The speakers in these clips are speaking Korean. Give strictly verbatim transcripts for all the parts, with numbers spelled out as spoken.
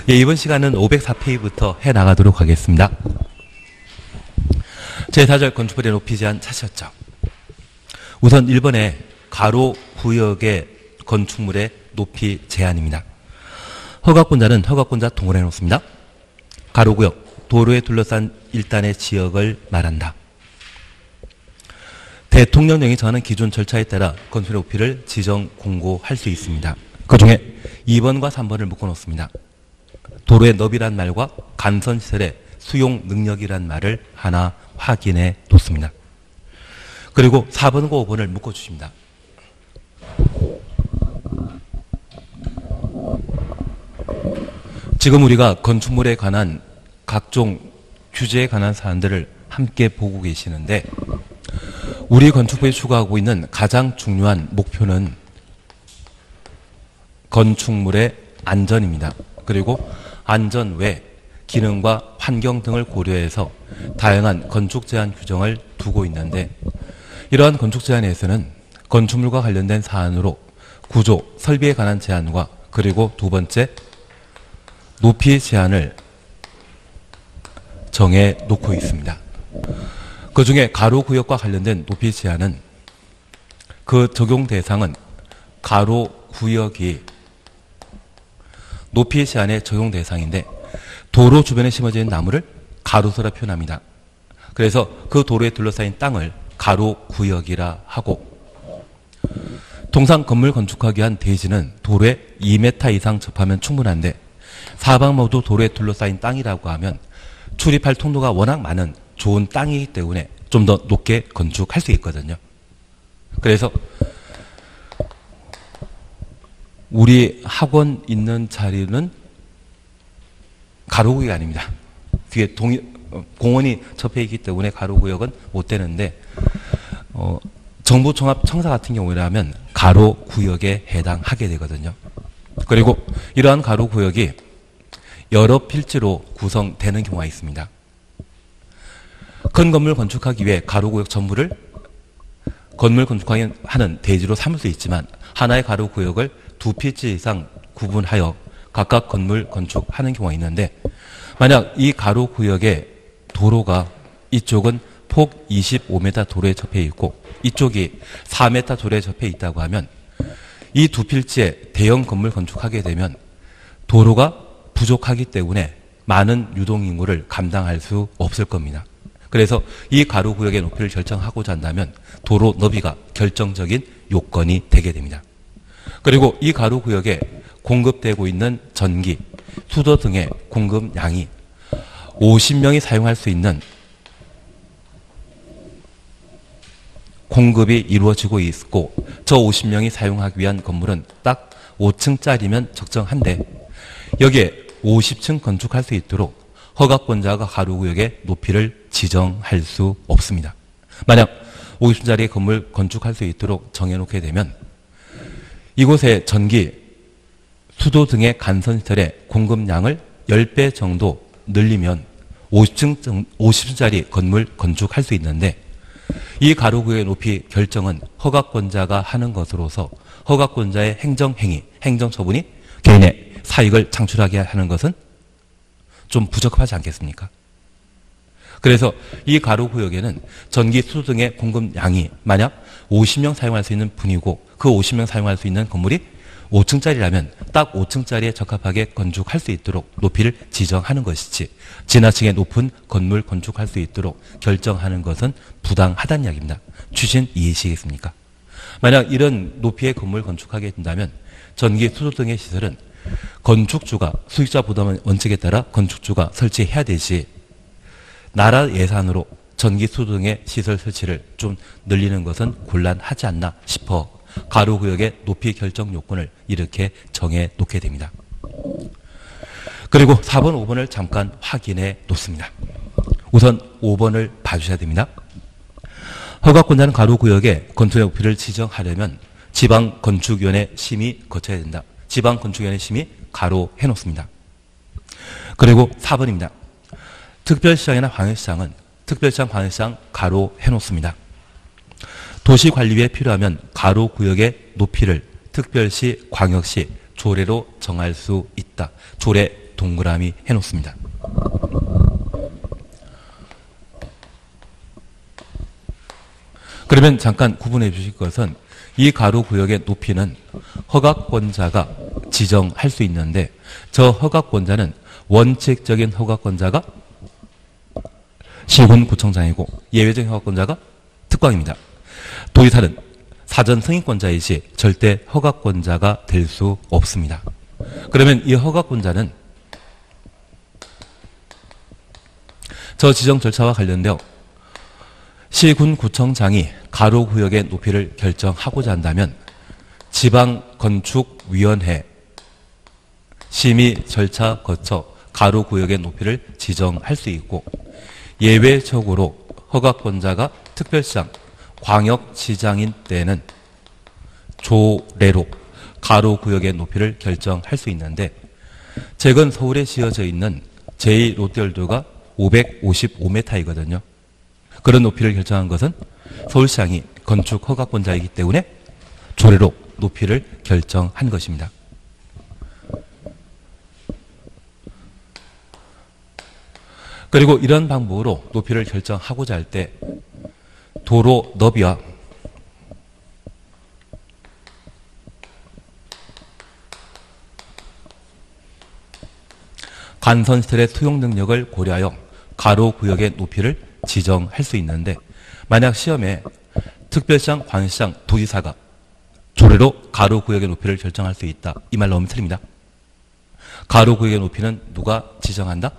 예, 이번 시간은 오백사 페이지부터 해나가도록 하겠습니다. 제사 절 건축물의 높이 제한 찾으셨죠? 우선 일 번에 가로 구역의 건축물의 높이 제한입니다. 허가권자는 허가권자 동원해 놓습니다. 가로구역, 도로에 둘러싼 일단의 지역을 말한다. 대통령령이 정하는 기존 절차에 따라 건축물의 높이를 지정 공고할 수 있습니다. 그 중에 이 번과 삼 번을 묶어놓습니다. 도로의 너비란 말과 간선시설의 수용 능력이란 말을 하나 확인해 놓습니다. 그리고 사 번과 오 번을 묶어주십니다. 지금 우리가 건축물에 관한 각종 규제에 관한 사안들을 함께 보고 계시는데, 우리 건축부에 추구하고 있는 가장 중요한 목표는 건축물의 안전입니다. 그리고 안전 외 기능과 환경 등을 고려해서 다양한 건축 제한 규정을 두고 있는데, 이러한 건축 제한에서는 건축물과 관련된 사안으로 구조, 설비에 관한 제한과 그리고 두 번째 높이 제한을 정해 놓고 있습니다. 그 중에 가로구역과 관련된 높이 제한은 그 적용 대상은 가로구역이 높이 제한의 적용 대상인데, 도로 주변에 심어져 있는 나무를 가로서라 표현합니다. 그래서 그 도로에 둘러싸인 땅을 가로구역이라 하고, 통상 건물 건축하기 위한 대지는 도로에 이 미터 이상 접하면 충분한데, 사방 모두 도로에 둘러싸인 땅이라고 하면 출입할 통로가 워낙 많은 좋은 땅이기 때문에 좀 더 높게 건축할 수 있거든요. 그래서 우리 학원 있는 자리는 가로구역이 아닙니다. 뒤에 동, 공원이 접해 있기 때문에 가로구역은 못 되는데, 어, 정부종합청사 같은 경우라면 가로구역에 해당하게 되거든요. 그리고 이러한 가로구역이 여러 필지로 구성되는 경우가 있습니다. 큰 건물 건축하기 위해 가로구역 전부를 건물 건축하는 대지로 삼을 수 있지만, 하나의 가로구역을 두 필지 이상 구분하여 각각 건물 건축하는 경우가 있는데, 만약 이 가로구역의 도로가 이쪽은 폭 이십오 미터 도로에 접해 있고 이쪽이 사 미터 도로에 접해 있다고 하면, 이 두 필지에 대형 건물 건축하게 되면 도로가 부족하기 때문에 많은 유동인구를 감당할 수 없을 겁니다. 그래서 이 가로구역의 높이를 결정하고자 한다면 도로 너비가 결정적인 요건이 되게 됩니다. 그리고 이 가로구역에 공급되고 있는 전기, 수도 등의 공급량이 오십 명이 사용할 수 있는 공급이 이루어지고 있고, 저 오십 명이 사용하기 위한 건물은 딱 오 층짜리면 적정한데, 여기에 오십 층 건축할 수 있도록 허가권자가 가로구역의 높이를 지정할 수 없습니다. 만약 오십 층짜리 건물 건축할 수 있도록 정해놓게 되면 이곳에 전기, 수도 등의 간선시설의 공급량을 십 배 정도 늘리면 오십 층, 오십 층짜리 건물 건축할 수 있는데, 이 가로구역의 높이 결정은 허가권자가 하는 것으로서 허가권자의 행정행위, 행정처분이 개인의 사익을 창출하게 하는 것은 좀 부적합하지 않겠습니까? 그래서 이 가로구역에는 전기, 수도 등의 공급량이 만약 오십 명 사용할 수 있는 분이고 그 오십 명 사용할 수 있는 건물이 오 층짜리라면 딱 오 층짜리에 적합하게 건축할 수 있도록 높이를 지정하는 것이지, 지나치게 높은 건물 건축할 수 있도록 결정하는 것은 부당하다는 이야기입니다. 추신 이해하시겠습니까? 만약 이런 높이의 건물 건축하게 된다면 전기, 수도 등의 시설은 건축주가 수익자 부담 원칙에 따라 건축주가 설치해야 되지, 나라 예산으로 전기, 수도 등의 시설 설치를 좀 늘리는 것은 곤란하지 않나 싶어 가로구역의 높이 결정 요건을 이렇게 정해 놓게 됩니다. 그리고 사 번, 오 번을 잠깐 확인해 놓습니다. 우선 오 번을 봐주셔야 됩니다. 허가권자는 가로구역의 건축의 높이를 지정하려면 지방건축위원회 심의 거쳐야 된다. 지방건축위원회 심의 가로 해놓습니다. 그리고 사 번입니다. 특별시장이나 광역시장은 특별시장, 광역시장 가로 해놓습니다. 도시관리비에 필요하면 가로구역의 높이를 특별시, 광역시 조례로 정할 수 있다. 조례 동그라미 해놓습니다. 그러면 잠깐 구분해 주실 것은 이 가로 구역의 높이는 허가권자가 지정할 수 있는데 저 허가권자는 원칙적인 허가권자가 시군구청장이고 예외적인 허가권자가 특광입니다. 도지사는 사전 승인권자이지 절대 허가권자가 될 수 없습니다. 그러면 이 허가권자는 저 지정 절차와 관련되어 시군구청장이 가로구역의 높이를 결정하고자 한다면 지방건축위원회 심의 절차 거쳐 가로구역의 높이를 지정할 수 있고 예외적으로 허가권자가 특별시장, 광역시장인 때는 조례로 가로구역의 높이를 결정할 수 있는데 최근 서울에 지어져 있는 제이 롯데월드가 오백오십오 미터이거든요. 그런 높이를 결정한 것은 서울시장이 건축 허가권자이기 때문에 조례로 높이를 결정한 것입니다. 그리고 이런 방법으로 높이를 결정하고자 할 때 도로 너비와 간선시설의 수용 능력을 고려하여 가로구역의 높이를 지정할 수 있는데 만약 시험에 특별시장, 광역시장, 도지사가 조례로 가로구역의 높이를 결정할 수 있다. 이 말 너무 틀립니다. 가로구역의 높이는 누가 지정한다?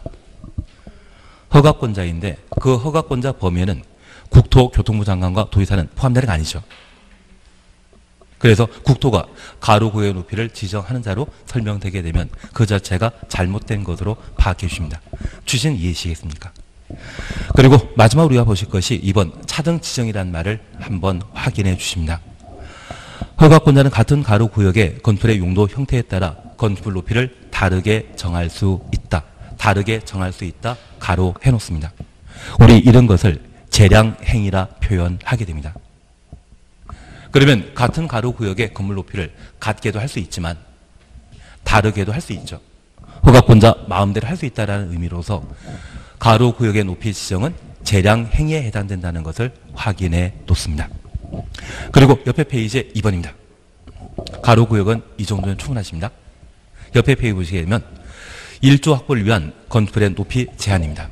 허가권자인데 그 허가권자 범위에는 국토교통부 장관과 도지사는 포함되는 게 아니죠. 그래서 국토가 가로구역의 높이를 지정하는 자로 설명되게 되면 그 자체가 잘못된 것으로 파악해 주십니다. 취지는 이해하시겠습니까? 그리고 마지막으로 우리가 보실 것이 이번 차등 지정이라는 말을 한번 확인해 주십니다. 허가권자는 같은 가로구역의 건물의 용도 형태에 따라 건물 높이를 다르게 정할 수 있다. 다르게 정할 수 있다. 가로 해놓습니다. 우리 이런 것을 재량행위라 표현하게 됩니다. 그러면 같은 가로구역의 건물 높이를 같게도 할 수 있지만 다르게도 할 수 있죠. 허가권자 마음대로 할 수 있다는 의미로서 가로구역의 높이 지정은 재량행위에 해당된다는 것을 확인해 놓습니다. 그리고 옆에 페이지에 이 번입니다. 가로구역은 이 정도면 충분하십니다. 옆에 페이지 보시게 되면 일조 확보를 위한 건물의 높이 제한입니다.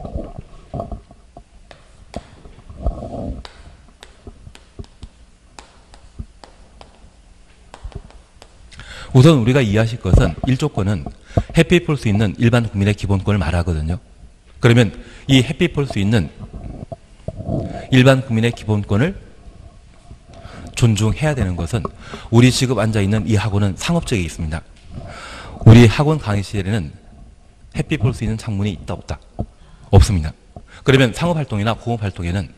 우선 우리가 이해하실 것은 일조권은 햇빛 볼 수 있는 일반 국민의 기본권을 말하거든요. 그러면 이 햇빛 볼 수 있는 일반 국민의 기본권을 존중해야 되는 것은 우리 지금 앉아있는 이 학원은 상업적에 있습니다. 우리 학원 강의실에는 햇빛 볼 수 있는 창문이 있다 없다? 없습니다. 그러면 상업활동이나 공업활동에는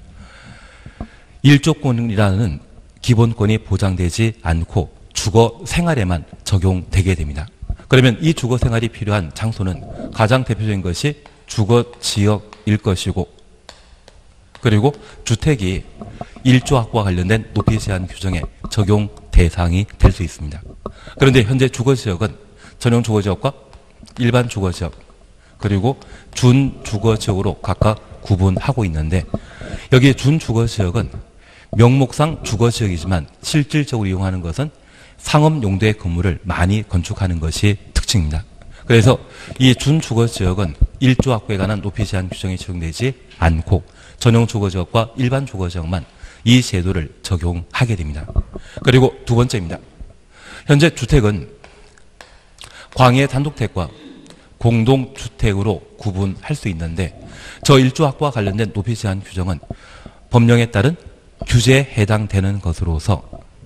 일조권이라는 기본권이 보장되지 않고 주거 생활에만 적용되게 됩니다. 그러면 이 주거 생활이 필요한 장소는 가장 대표적인 것이 주거 지역일 것이고 그리고 주택이 일조 확보와 관련된 높이 제한 규정에 적용 대상이 될 수 있습니다. 그런데 현재 주거 지역은 전용 주거 지역과 일반 주거 지역 그리고 준 주거 지역으로 각각 구분하고 있는데 여기 준 주거 지역은 명목상 주거 지역이지만 실질적으로 이용하는 것은 상업 용도의 건물을 많이 건축하는 것이 특징입니다. 그래서 이 준주거 지역은 일조 확보에 관한 높이 제한 규정이 적용되지 않고 전용 주거 지역과 일반 주거 지역만 이 제도를 적용하게 됩니다. 그리고 두 번째입니다. 현재 주택은 광해 단독택과 공동주택으로 구분할 수 있는데 저 일조 확보와 관련된 높이 제한 규정은 법령에 따른 규제에 해당되는 것으로서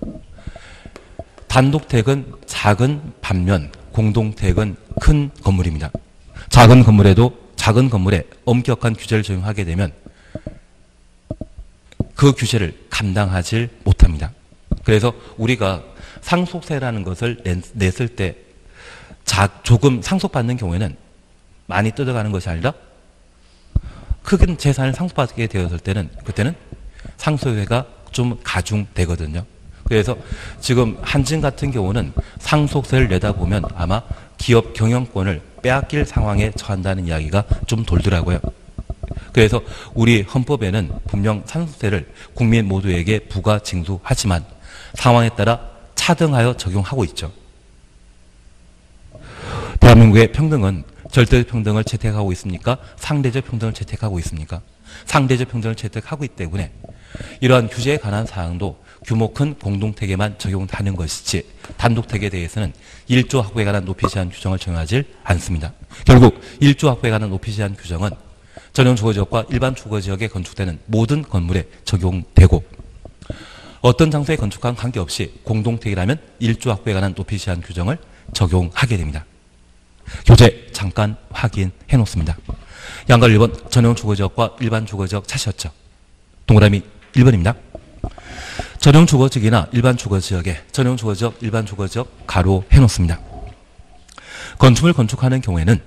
단독택은 작은 반면 공동택은 큰 건물입니다. 작은 건물에도 작은 건물에 엄격한 규제를 적용하게 되면 그 규제를 감당하지 못합니다. 그래서 우리가 상속세라는 것을 냈을 때 조금 상속받는 경우에는 많이 뜯어가는 것이 아니라 큰 재산을 상속받게 되었을 때는 그때는 상속세가 좀 가중되거든요. 그래서 지금 한진 같은 경우는 상속세를 내다 보면 아마 기업 경영권을 빼앗길 상황에 처한다는 이야기가 좀 돌더라고요. 그래서 우리 헌법에는 분명 상속세를 국민 모두에게 부과 징수하지만 상황에 따라 차등하여 적용하고 있죠. 대한민국의 평등은 절대적 평등을 채택하고 있습니까? 상대적 평등을 채택하고 있습니까? 상대적 평등을 채택하고 있기 때문에 이러한 규제에 관한 사항도 규모 큰 공동택에만 적용하는 것이지 단독택에 대해서는 일조 확보에 관한 높이 제한 규정을 적용하지 않습니다. 결국 일조 확보에 관한 높이 제한 규정은 전용 주거지역과 일반 주거지역에 건축되는 모든 건물에 적용되고 어떤 장소에 건축한 관계없이 공동택이라면 일조 확보에 관한 높이 제한 규정을 적용하게 됩니다. 교재 잠깐 확인해 놓습니다. 양갈 일 번 전용 주거지역과 일반 주거지역 찾으셨죠? 동그라미 일 번입니다. 전용 주거지역이나 일반 주거지역에 전용 주거지역, 일반 주거지역 가로 해놓습니다. 건축물 건축하는 경우에는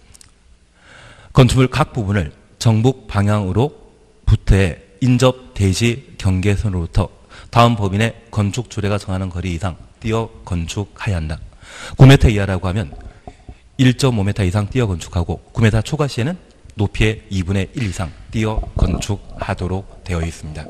건축물 각 부분을 정북 방향으로 부터의 인접 대지 경계선으로부터 다음 법인의 건축 주례가 정하는 거리 이상 띄어 건축해야 한다. 구 미터 이하라고 하면 일 점 오 미터 이상 띄어 건축하고 구 미터 초과 시에는 높이의 이분의 일 이상 띄어 건축하도록 되어 있습니다.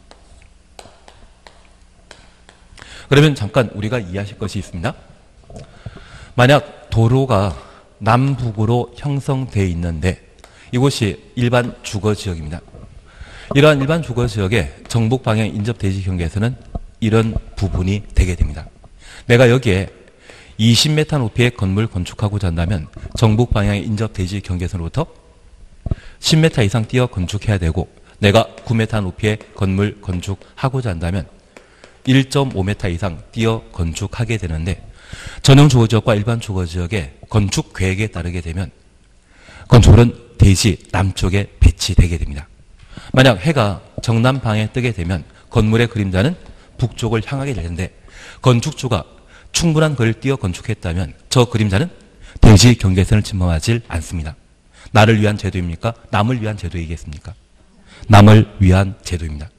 그러면 잠깐 우리가 이해하실 것이 있습니다. 만약 도로가 남북으로 형성되어 있는데 이곳이 일반 주거지역입니다. 이러한 일반 주거지역의 정북 방향 인접 대지 경계에서는 이런 부분이 되게 됩니다. 내가 여기에 이십 미터 높이의 건물 건축하고자 한다면 정북 방향의 인접 대지 경계선으로부터 십 미터 이상 띄어 건축해야 되고 내가 구 미터 높이의 건물 건축하고자 한다면 일 점 오 미터 이상 띄어 건축하게 되는데 전용 주거지역과 일반 주거지역의 건축 계획에 따르게 되면 건축물은 대지 남쪽에 배치되게 됩니다. 만약 해가 정남 방향에 뜨게 되면 건물의 그림자는 북쪽을 향하게 되는데 건축주가 충분한 거리를 띄어 건축했다면 저 그림자는 대지 경계선을 침범하지 않습니다. 나를 위한 제도입니까? 남을 위한 제도이겠습니까? 남을 위한 제도입니다.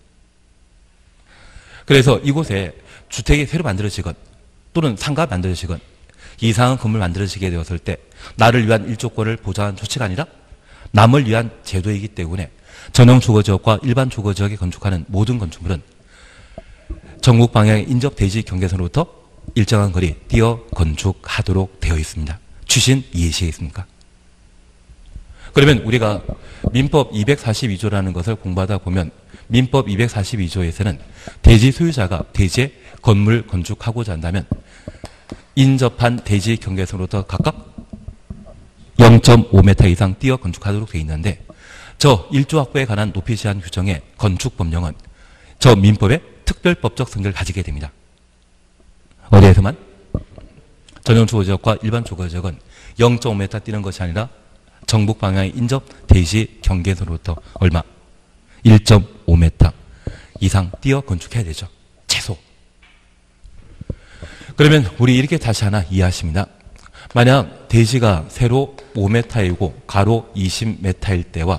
그래서 이곳에 주택이 새로 만들어지건 또는 상가가 만들어지건 이상한 건물 만들어지게 되었을 때 나를 위한 일조권을 보장하는 조치가 아니라 남을 위한 제도이기 때문에 전용 주거지역과 일반 주거지역에 건축하는 모든 건축물은 전국 방향의 인접 대지 경계선으로부터 일정한 거리 띄어 건축하도록 되어 있습니다. 추신 이해하시겠습니까? 그러면 우리가 민법 이백사십이 조라는 것을 공부하다 보면 민법 이백사십이 조에서는 대지 소유자가 대지에 건물 건축하고자 한다면 인접한 대지 경계선으로부터 각각 영 점 오 미터 이상 띄어 건축하도록 되어 있는데 저 일조 확보에 관한 높이 제한 규정의 건축법령은 저 민법의 특별법적 성질을 가지게 됩니다. 어디에서만? 전용 주거지역과 일반 주거지역은 영 점 오 미터 뛰는 것이 아니라 정북 방향의 인접 대지 경계선으로부터 얼마? 일 점 오 미터 이상 띄어 건축해야 되죠. 최소. 그러면 우리 이렇게 다시 하나 이해하십니다. 만약 대지가 세로 오 미터이고 가로 이십 미터일 때와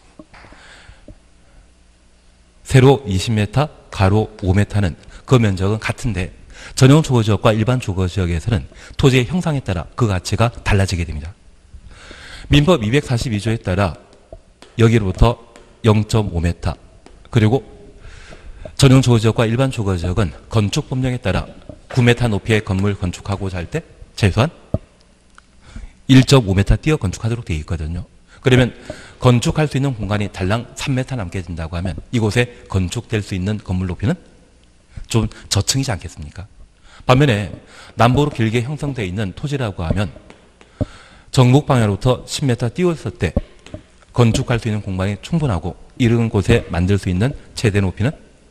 세로 이십 미터, 가로 오 미터는 그 면적은 같은데 전용 주거지역과 일반 주거지역에서는 토지의 형상에 따라 그 가치가 달라지게 됩니다. 민법 이백사십이 조에 따라 여기로부터 영 점 오 미터 그리고 전용 주거지역과 일반 주거지역은 건축법령에 따라 구 미터 높이의 건물 건축하고자 할 때 최소한 일 점 오 미터 띄어 건축하도록 되어 있거든요. 그러면 건축할 수 있는 공간이 달랑 삼 미터 남게 된다고 하면 이곳에 건축될 수 있는 건물 높이는 좀 저층이지 않겠습니까? 반면에 남북으로 길게 형성되어 있는 토지라고 하면 정북 방향으로부터 십 미터 띄웠을 때 건축할 수 있는 공간이 충분하고 이런 곳에 만들 수 있는 최대 높이는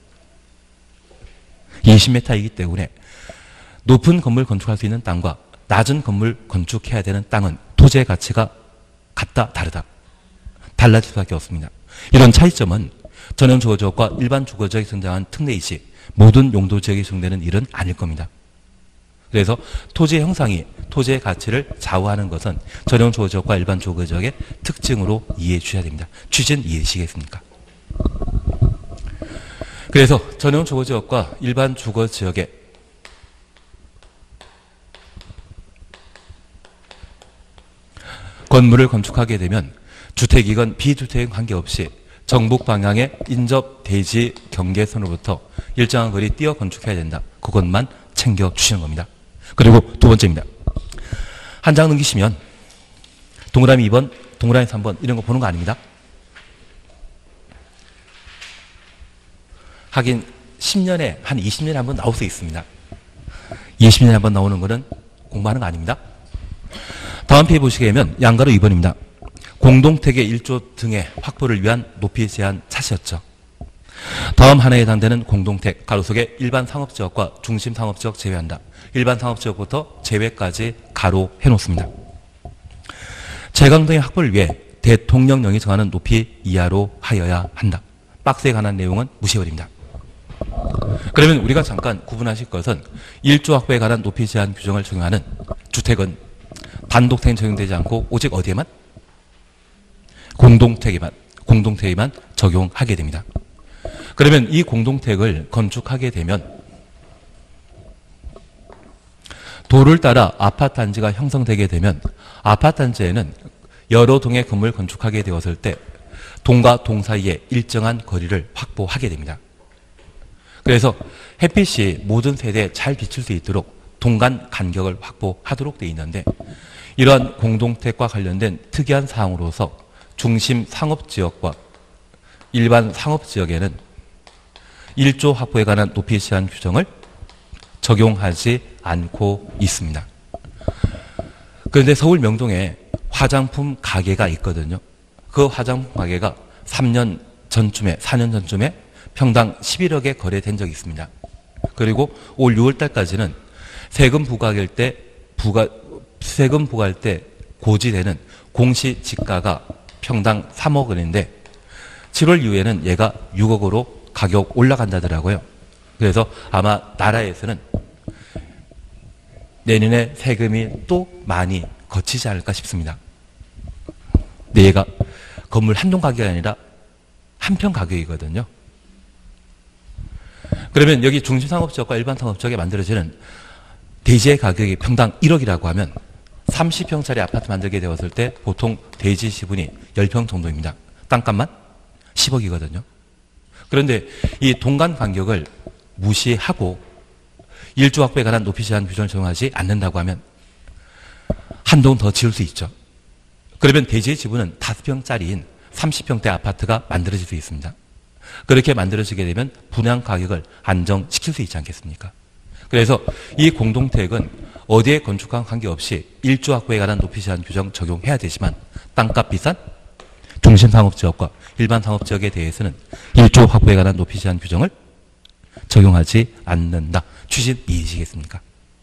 이십 미터이기 때문에 높은 건물 건축할 수 있는 땅과 낮은 건물 건축해야 되는 땅은 토지의 가치가 같다 다르다 달라질 수밖에 없습니다. 이런 차이점은 전용 주거지역과 일반 주거지역에 등장한 특례이지 모든 용도지역에 적용되는 일은 아닐 겁니다. 그래서 토지의 형상이 토지의 가치를 좌우하는 것은 전용 주거지역과 일반 주거지역의 특징으로 이해해 주셔야 됩니다. 취지는 이해하시겠습니까? 그래서 전용 주거지역과 일반 주거지역의 건물을 건축하게 되면 주택이건 비주택이건 관계없이 정북 방향의 인접 대지 경계선으로부터 일정한 거리 띄어 건축해야 된다. 그것만 챙겨주시는 겁니다. 그리고 두 번째입니다. 한 장 넘기시면 동그라미 이 번, 동그라미 삼 번 이런 거 보는 거 아닙니다. 하긴 십 년에 한 이십 년에 한 번 나올 수 있습니다. 이십 년에 한 번 나오는 거는 공부하는 거 아닙니다. 다음 페이지 보시게 되면 양가로 이 번입니다. 공동택의 일 조 등의 확보를 위한 높이 제한 차시였죠. 다음 하나에 해당되는 공동택, 가로 속에 일반 상업지역과 중심 상업지역 제외한다. 일반 상업지역부터 제외까지 가로 해놓습니다. 제강 등의 확보를 위해 대통령령이 정하는 높이 이하로 하여야 한다. 박스에 관한 내용은 무시해버립니다. 그러면 우리가 잠깐 구분하실 것은 일 조 확보에 관한 높이 제한 규정을 적용하는 주택은 단독택은 적용되지 않고 오직 어디에만? 공동택에만, 공동택에만 적용하게 됩니다. 그러면 이 공동택을 건축하게 되면 도를 따라 아파트 단지가 형성되게 되면 아파트 단지에는 여러 동의 건물을 건축하게 되었을 때 동과 동 사이에 일정한 거리를 확보하게 됩니다. 그래서 햇빛이 모든 세대에 잘 비칠 수 있도록 동간 간격을 확보하도록 되어 있는데 이러한 공동택과 관련된 특이한 사항으로서 중심 상업지역과 일반 상업지역에는 일 조 확보에 관한 높이 제한 규정을 적용하지 않고 있습니다. 그런데 서울 명동에 화장품 가게가 있거든요. 그 화장품 가게가 삼 년 전쯤에, 사 년 전쯤에 평당 십일억에 거래된 적이 있습니다. 그리고 올 유월 달까지는 세금 부과할 때, 부과, 세금 부과할 때 고지되는 공시지가가 평당 삼억 원인데 칠월 이후에는 얘가 육억으로 가격 올라간다더라고요. 그래서 아마 나라에서는 내년에 세금이 또 많이 거치지 않을까 싶습니다. 근데 얘가 건물 한 동 가격이 아니라 한 평 가격이거든요. 그러면 여기 중심상업지역과 일반상업지역에 만들어지는 대지의 가격이 평당 일억이라고 하면 삼십 평짜리 아파트 만들게 되었을 때 보통 대지 지분이 십 평 정도입니다. 땅값만 십억이거든요. 그런데 이 동간 간격을 무시하고 일 조 확보에 관한 높이 제한 규정을 적용하지 않는다고 하면 한 동 더 지을 수 있죠. 그러면 대지의 지분은 다섯 평짜리인 삼십 평대 아파트가 만들어질 수 있습니다. 그렇게 만들어지게 되면 분양 가격을 안정시킬 수 있지 않겠습니까? 그래서 이 공동택은 어디에 건축한 관계없이 일 조 확보에 관한 높이 제한 규정 적용해야 되지만 땅값 비싼 중심 상업지역과 일반 상업지역에 대해서는 일 조 확보에 관한 높이 제한 규정을 적용하지 않는다. 취지 이해지겠습니까?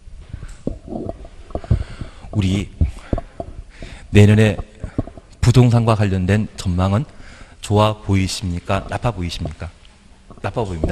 우리 내년에 부동산과 관련된 전망은 좋아 보이십니까? 나빠 보이십니까? 나빠 보입니다.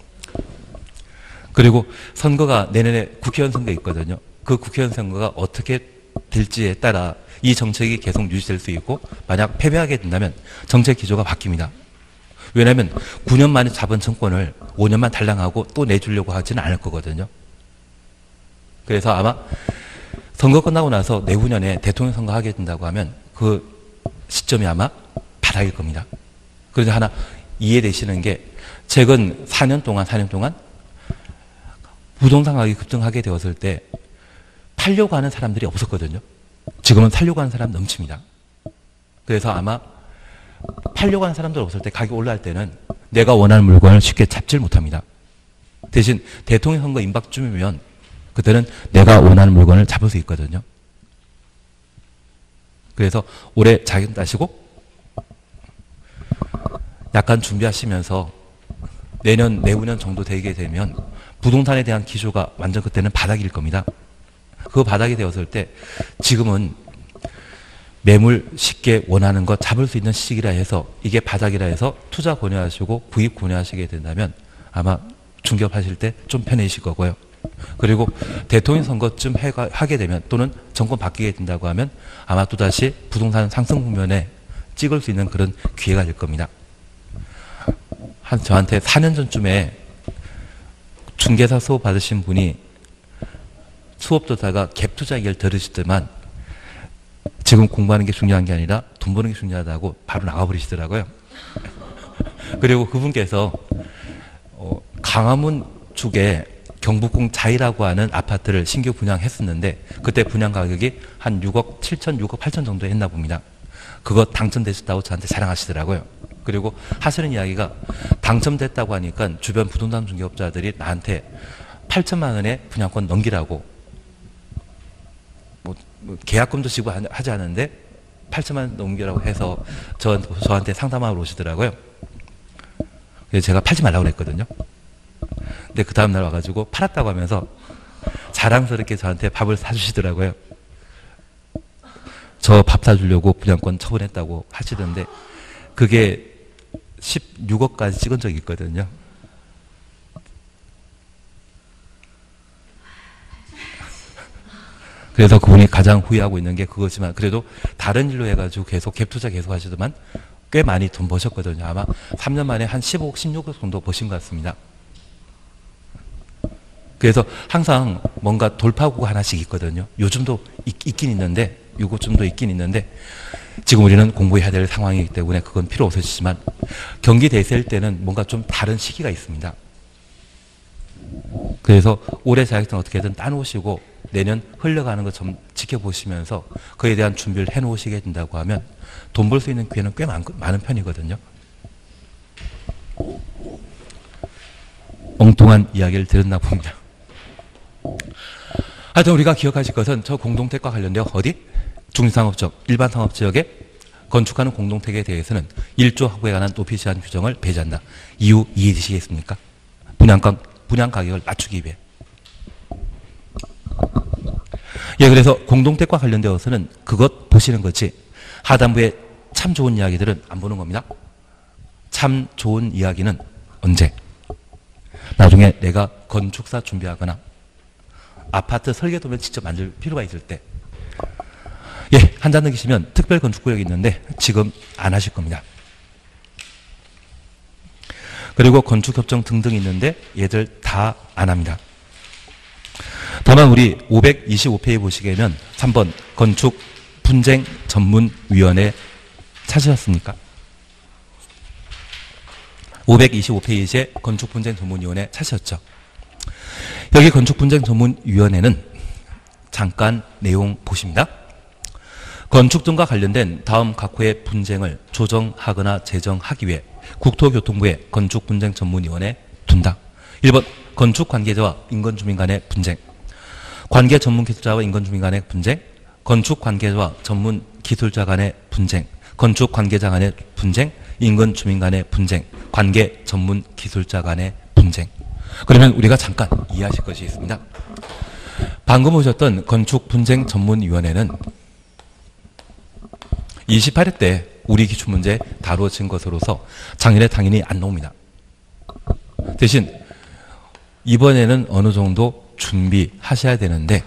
그리고 선거가 내년에 국회의원 선거 있거든요. 그 국회의원 선거가 어떻게 될지에 따라 이 정책이 계속 유지될 수 있고 만약 패배하게 된다면 정책 기조가 바뀝니다. 왜냐하면 구 년 만에 잡은 정권을 오 년만 달랑하고 또 내주려고 하지는 않을 거거든요. 그래서 아마 선거 끝나고 나서 내후년에 대통령 선거 하게 된다고 하면 그 시점이 아마 바닥일 겁니다. 그런데 하나 이해되시는 게 최근 사 년 동안 사 년 동안 부동산 가격이 급등하게 되었을 때 팔려고 하는 사람들이 없었거든요. 지금은 살려고 하는 사람 넘칩니다. 그래서 아마 팔려고 하는 사람들 없을 때 가격이 올라갈 때는 내가 원하는 물건을 쉽게 잡질 못합니다. 대신 대통령 선거 임박쯤이면 그때는 내가 원하는 물건을 잡을 수 있거든요. 그래서 올해 자격 따시고 약간 준비하시면서 내년, 내후년 정도 되게 되면 부동산에 대한 기조가 완전 그때는 바닥일 겁니다. 그 바닥이 되었을 때 지금은 매물 쉽게 원하는 거 잡을 수 있는 시기라 해서 이게 바닥이라 해서 투자 권유하시고 구입 권유하시게 된다면 아마 중개업하실 때 좀 편해지실 거고요. 그리고 대통령 선거쯤 해가, 하게 되면 또는 정권 바뀌게 된다고 하면 아마 또다시 부동산 상승 국면에 찍을 수 있는 그런 기회가 될 겁니다. 한 저한테 사 년 전쯤에 중개사 수업 받으신 분이 수업 듣다가 갭 투자 얘기를 들으실 때만 지금 공부하는 게 중요한 게 아니라 돈 버는 게 중요하다고 바로 나가버리시더라고요. 그리고 그분께서 어, 강화문 쪽에 경북궁 자이라고 하는 아파트를 신규 분양했었는데 그때 분양 가격이 한 육억 칠천, 육억 팔천 정도 했나 봅니다. 그거 당첨되셨다고 저한테 자랑하시더라고요. 그리고 하시는 이야기가 당첨됐다고 하니까 주변 부동산 중개업자들이 나한테 팔천만 원에 분양권 넘기라고 뭐, 뭐 계약금도 지고 하지 않은데 팔천만 원 넘기라고 해서 저, 저한테 상담하러 오시더라고요. 그래서 제가 팔지 말라고 그랬거든요. 근데 그 다음날 와가지고 팔았다고 하면서 자랑스럽게 저한테 밥을 사주시더라고요. 저 밥 사주려고 분양권 처분했다고 하시던데 그게 십육억까지 찍은 적이 있거든요. 그래서 그분이 가장 후회하고 있는 게 그거지만 그래도 다른 일로 해가지고 계속 갭 투자 계속 하시더만 꽤 많이 돈 버셨거든요. 아마 삼 년 만에 한 십오억, 십육억 정도 버신 것 같습니다. 그래서 항상 뭔가 돌파구가 하나씩 있거든요. 요즘도 있, 있긴 있는데 요것쯤도 있긴 있는데 지금 우리는 공부해야 될 상황이기 때문에 그건 필요 없으시지만 경기 대세일 때는 뭔가 좀 다른 시기가 있습니다. 그래서 올해 자격증 어떻게든 따놓으시고 내년 흘러가는 것 좀 지켜보시면서 그에 대한 준비를 해놓으시게 된다고 하면 돈 벌 수 있는 기회는 꽤 많, 많은 편이거든요. 엉뚱한 이야기를 들었나 봅니다. 하여튼 우리가 기억하실 것은 저 공동택과 관련되어 어디? 중상업적, 일반 상업지역에 건축하는 공동택에 대해서는 일조 확보에 관한 높이 제한 규정을 배제한다. 이유 이해되시겠습니까? 분양가, 분양 가격을 맞추기 위해. 예, 그래서 공동택과 관련되어서는 그것 보시는 거지 하단부에 참 좋은 이야기들은 안 보는 겁니다. 참 좋은 이야기는 언제? 나중에 내가 건축사 준비하거나 아파트 설계도면 직접 만들 필요가 있을 때 예, 한 잔 넘기시면 특별건축구역이 있는데 지금 안 하실 겁니다. 그리고 건축협정 등등 있는데 얘들 다 안 합니다. 다만 우리 오백이십오 페이지 보시게는 삼 번 건축분쟁전문위원회 찾으셨습니까? 오백이십오 페이지에 건축분쟁전문위원회 찾으셨죠? 여기 건축분쟁전문위원회는 잠깐 내용 보십니다. 건축 등과 관련된 다음 각호의 분쟁을 조정하거나 제정하기 위해 국토교통부에 건축분쟁전문위원회 둔다. 일 번 건축관계자와 인건주민 간의 분쟁, 관계전문기술자와 인건주민 간의 분쟁, 건축관계자와 전문기술자 간의 분쟁, 건축관계자 간의 분쟁, 인건주민 간의 분쟁, 관계전문기술자 간의 분쟁. 그러면 우리가 잠깐 이해하실 것이 있습니다. 방금 오셨던 건축분쟁전문위원회는 이십팔 회 때 우리 기출문제 다루어진 것으로서 작년에 당연히 안 나옵니다. 대신 이번에는 어느 정도 준비하셔야 되는데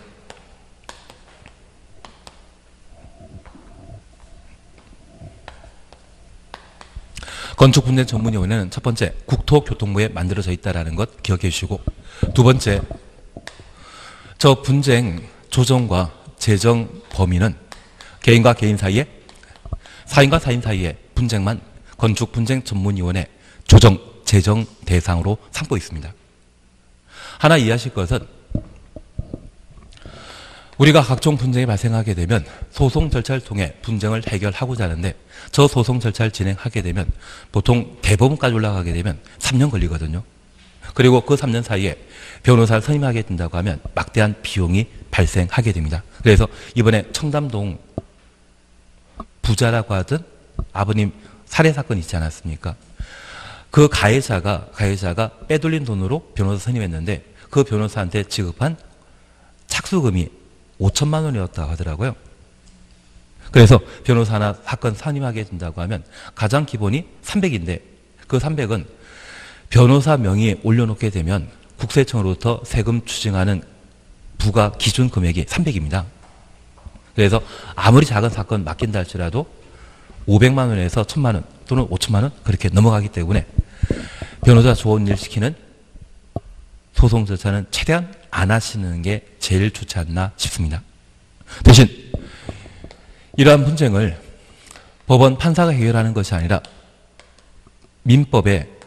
건축분쟁전문위원회는 첫 번째 국토교통부에 만들어져 있다는 것 기억해 주시고 두 번째 저 분쟁 조정과 제정 범위는 개인과 개인 사이에 사인과 사인 사이의 분쟁만 건축분쟁전문위원회 조정, 제정 대상으로 삼고 있습니다. 하나 이해하실 것은 우리가 각종 분쟁이 발생하게 되면 소송 절차를 통해 분쟁을 해결하고자 하는데 저 소송 절차를 진행하게 되면 보통 대법원까지 올라가게 되면 삼 년 걸리거든요. 그리고 그 삼 년 사이에 변호사를 선임하게 된다고 하면 막대한 비용이 발생하게 됩니다. 그래서 이번에 청담동 부자라고 하던 아버님 살해 사건 있지 않았습니까? 그 가해자가 가해자가 빼돌린 돈으로 변호사 선임했는데 그 변호사한테 지급한 착수금이 오천만 원이었다고 하더라고요. 그래서 변호사 하나 사건 선임하게 된다고 하면 가장 기본이 삼백인데 그 삼백은 변호사 명의에 올려놓게 되면 국세청으로부터 세금 추징하는 부과 기준 금액이 삼백입니다. 그래서 아무리 작은 사건 맡긴다 할지라도 오백만 원에서 천만 원 또는 오천만 원 그렇게 넘어가기 때문에 변호사 좋은 일 시키는 소송 절차는 최대한 안 하시는 게 제일 좋지 않나 싶습니다. 대신 이러한 분쟁을 법원 판사가 해결하는 것이 아니라 민법에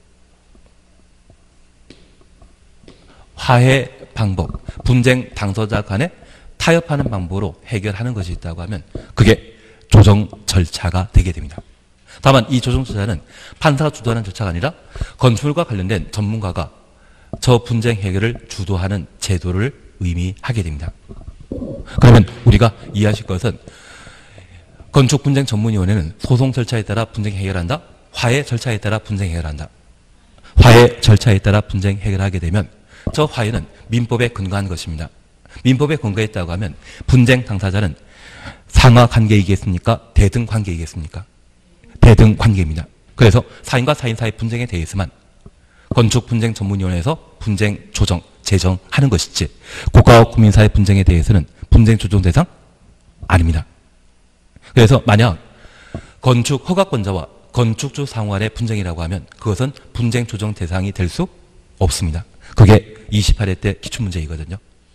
화해 방법, 분쟁 당사자 간에 타협하는 방법으로 해결하는 것이 있다고 하면 그게 조정 절차가 되게 됩니다. 다만 이 조정 절차는 판사가 주도하는 절차가 아니라 건축물과 관련된 전문가가 저 분쟁 해결을 주도하는 제도를 의미하게 됩니다. 그러면 우리가 이해하실 것은 건축분쟁전문위원회는 소송 절차에 따라 분쟁 해결한다. 화해 절차에 따라 분쟁 해결한다. 화해 절차에 따라 분쟁 해결하게 되면 저 화해는 민법에 근거한 것입니다. 민법에 근거했다고 하면 분쟁 당사자는 상하 관계이겠습니까? 대등 관계이겠습니까? 대등 관계입니다. 그래서 사인과 사인 사이 분쟁에 대해서만 건축분쟁전문위원회에서 분쟁 조정, 제정하는 것이지 국가와 국민 사이 분쟁에 대해서는 분쟁 조정 대상 아닙니다. 그래서 만약 건축 허가권자와 건축주 상호간의 분쟁이라고 하면 그것은 분쟁 조정 대상이 될 수 없습니다. 그게 이십팔 회 때 기출문제이거든요.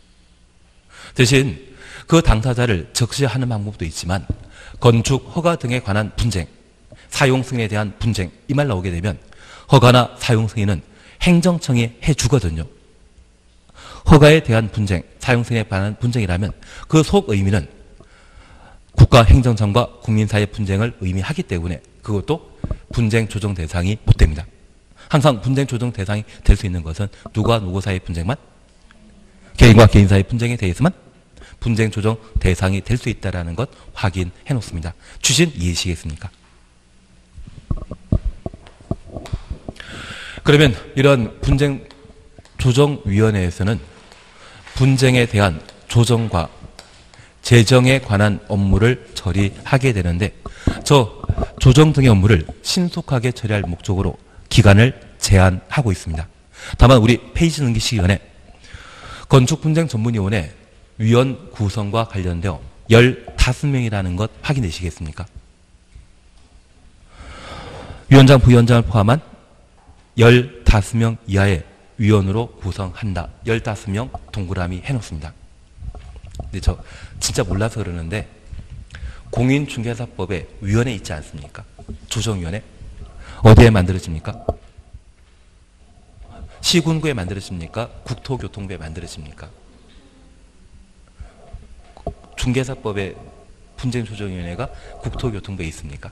대신 그 당사자를 적시하는 방법도 있지만 건축 허가 등에 관한 분쟁, 사용 승인에 대한 분쟁 이 말 나오게 되면 허가나 사용 승인은 행정청이 해주거든요. 허가에 대한 분쟁, 사용 승인에 관한 분쟁이라면 그 속 의미는 국가 행정청과 국민 사이의 분쟁을 의미하기 때문에 그것도 분쟁 조정 대상이 못 됩니다. 항상 분쟁 조정 대상이 될 수 있는 것은 누가 누구 사이의 분쟁만, 개인과 개인 사이의 분쟁에 대해서만 분쟁 조정 대상이 될 수 있다는 것 확인해 놓습니다. 주신 이해시겠습니까? 그러면 이런 분쟁 조정위원회에서는 분쟁에 대한 조정과 재정에 관한 업무를 처리하게 되는데 저 조정 등의 업무를 신속하게 처리할 목적으로 기간을 제한하고 있습니다. 다만 우리 페이지 넘기시기 전에 건축분쟁전문위원회 위원 구성과 관련되어 열다섯 명이라는 것 확인되시겠습니까? 위원장, 부위원장을 포함한 열다섯 명 이하의 위원으로 구성한다. 열다섯 명 동그라미 해놓습니다. 근데 저 진짜 몰라서 그러는데 공인중개사법에 위원회 있지 않습니까? 조정위원회. 어디에 만들어집니까? 시군구에 만들어집니까? 국토교통부에 만들어집니까? 중개사법에 분쟁조정위원회가 국토교통부에 있습니까?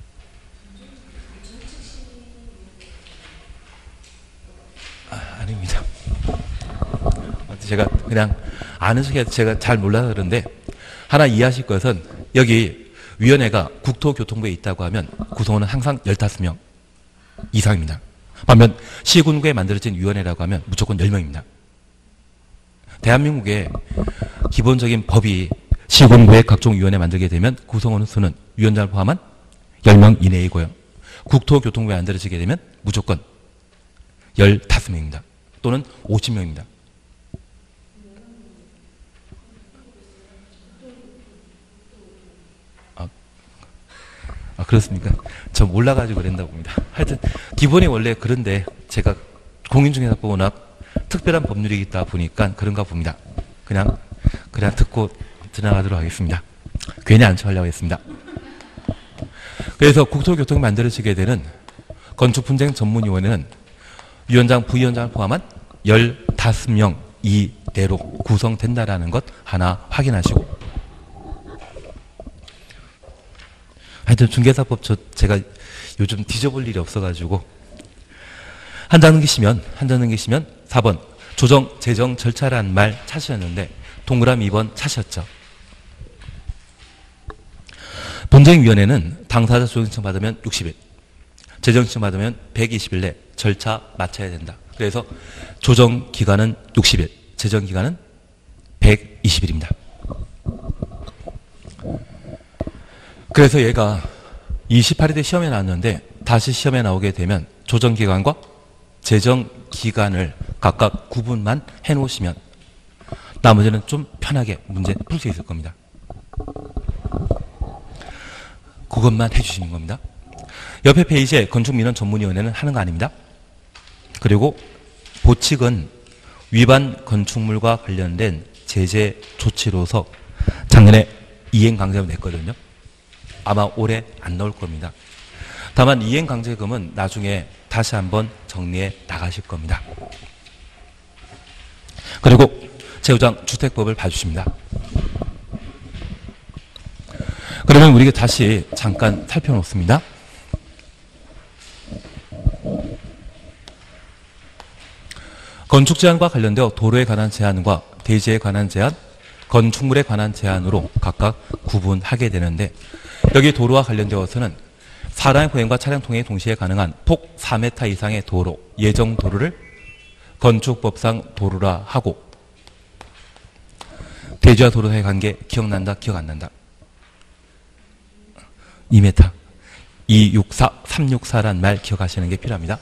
아, 아닙니다. 제가 그냥 아는 척해 제가 잘 몰라서 그런데 하나 이해하실 것은 여기 위원회가 국토교통부에 있다고 하면 구성원은 항상 열다섯 명 이상입니다. 반면 시군구에 만들어진 위원회라고 하면 무조건 열 명입니다. 대한민국의 기본적인 법이 시군구에 각종 위원회 만들게 되면 구성원 수는 위원장을 포함한 열 명 이내이고요. 국토교통부에 만들어지게 되면 무조건 열다섯 명입니다. 또는 오십 명입니다. 아, 아 그렇습니까? 저 몰라가지고 그랬나 봅니다. 하여튼 기본이 원래 그런데 제가 공인중개사법 워낙 특별한 법률이 있다 보니까 그런가 봅니다. 그냥 그냥 듣고 지나가도록 하겠습니다. 괜히 안 쳐하려고 했습니다. 그래서 국토교통이 만들어지게 되는 건축분쟁전문위원회는 위원장, 부위원장을 포함한 열다섯 명 이내로 구성된다라는 것 하나 확인하시고 하여튼 중개사법 저 제가 요즘 뒤져볼 일이 없어가지고 한 장 넘기시면 한 장 넘기시면 사 번 조정, 재정 절차라는 말 찾으셨는데 동그라미 이 번 찾으셨죠. 분쟁위원회는 당사자 조정 신청 받으면 육십 일, 재정 신청 받으면 백이십 일 내 절차 마쳐야 된다. 그래서 조정 기간은 육십 일, 재정 기간은 백이십 일입니다. 그래서 얘가 이십팔 회 때 시험에 나왔는데 다시 시험에 나오게 되면 조정 기간과 재정 기간을 각각 구분만 해놓으시면 나머지는 좀 편하게 문제 풀 수 있을 겁니다. 그것만 해주시는 겁니다. 옆에 페이지에 건축민원전문위원회는 하는 거 아닙니다. 그리고 보칙은 위반 건축물과 관련된 제재 조치로서 작년에 이행강제금 냈거든요. 아마 올해 안 나올 겁니다. 다만 이행강제금은 나중에 다시 한번 정리해 나가실 겁니다. 그리고 제후장 주택법을 봐주십니다. 그러면 우리가 다시 잠깐 살펴놓습니다. 건축 제한과 관련되어 도로에 관한 제한과 대지에 관한 제한, 건축물에 관한 제한으로 각각 구분하게 되는데, 여기 도로와 관련되어서는 사람의 보행과 차량 통행이 동시에 가능한 폭 사 미터 이상의 도로, 예정 도로를 건축법상 도로라 하고, 대지와 도로 사이의 관계 기억난다, 기억 안 난다? 이 미터, 이백육십사, 삼백육십사란 말 기억하시는 게 필요합니다.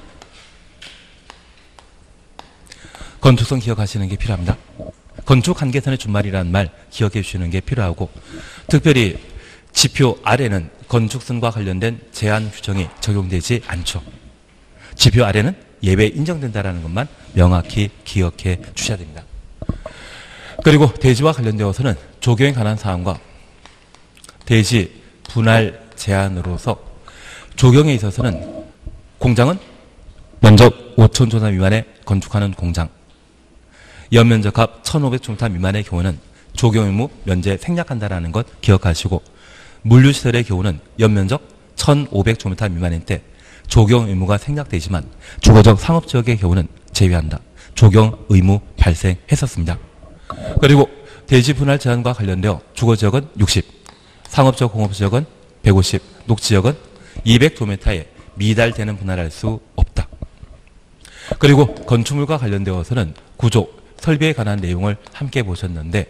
건축성 기억하시는 게 필요합니다. 건축 한계선의 준말이라는 말 기억해 주시는 게 필요하고, 특별히 지표 아래는 건축선과 관련된 제한 규정이 적용되지 않죠. 지표 아래는 예외 인정된다는 것만 명확히 기억해 주셔야 됩니다. 그리고 대지와 관련되어서는 조경에 관한 사항과 대지 분할 제한으로서, 조경에 있어서는 공장은 면적 오천 제곱미터 미만에 건축하는 공장, 연면적합 천오백 제곱미터 미만의 경우는 조경 의무 면제 생략한다는 것 기억하시고, 물류시설의 경우는 연면적 천오백 제곱미터 미만일 때 조경 의무가 생략되지만 주거적 상업지역의 경우는 제외한다. 조경 의무 발생했었습니다. 그리고 대지 분할 제한과 관련되어 주거지역은 육십, 상업적 공업지역은 백오십, 녹지역은 이백 제곱미터에 미달되는 분할할 수 없다. 그리고 건축물과 관련되어서는 구조, 설비에 관한 내용을 함께 보셨는데,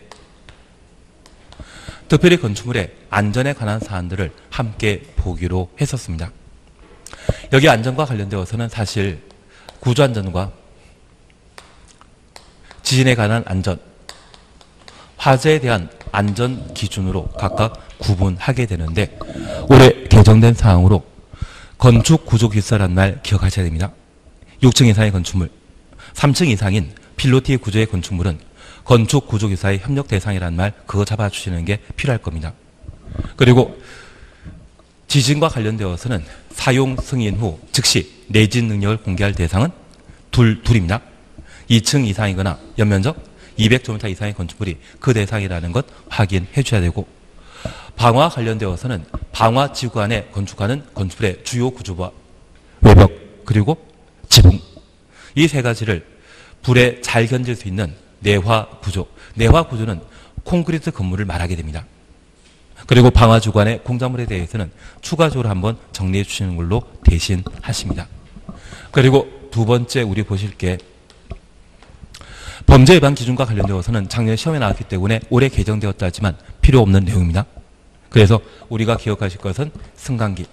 특별히 건축물의 안전에 관한 사안들을 함께 보기로 했었습니다. 여기 안전과 관련되어서는 사실 구조안전과 지진에 관한 안전, 화재에 대한 안전 기준으로 각각 구분하게 되는데, 올해 개정된 사항으로 건축 구조 기술이라는 말 기억하셔야 됩니다. 육 층 이상의 건축물, 삼 층 이상인 필로티 구조의 건축물은 건축 구조 기사의 협력 대상이라는 말 그거 잡아주시는 게 필요할 겁니다. 그리고 지진과 관련되어서는 사용 승인 후 즉시 내진 능력을 공개할 대상은 둘, 둘입니다. 이 층 이상이거나 연면적 이백 제곱미터 이상의 건축물이 그 대상이라는 것 확인해 줘야 되고, 방화와 관련되어서는 방화 지구 안에 건축하는 건축물의 주요 구조와 외벽, 그리고 지붕, 이 세 가지를 불에 잘 견딜 수 있는 내화 구조, 내화 구조는 콘크리트 건물을 말하게 됩니다. 그리고 방화 주관의 공작물에 대해서는 추가적으로 한번 정리해 주시는 걸로 대신하십니다. 그리고 두 번째 우리 보실 게 범죄 예방 기준과 관련되어서는 작년 시험에 나왔기 때문에 올해 개정되었다 하지만 필요 없는 내용입니다. 그래서 우리가 기억하실 것은 승강기,